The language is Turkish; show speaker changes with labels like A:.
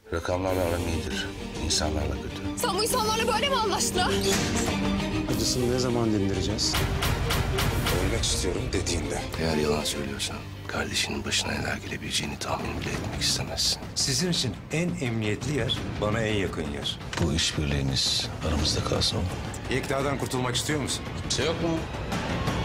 A: Rakamlarla aram iyidir, insanlarla kötü.
B: Sen bu insanlarla böyle mi anlaştın ha?
C: Acısını ne zaman dindireceğiz?
A: Ölmek istiyorum dediğinde.
D: Eğer yalan söylüyorsan kardeşinin başına neler gelebileceğini tahmin bile etmek istemezsin.
E: Sizin için en emniyetli yer bana en yakın yer.
D: Bu işbirliğiniz aramızda kalsın oğlum.
A: Yekta'dan kurtulmak istiyor musun?
D: Kimse yok mu?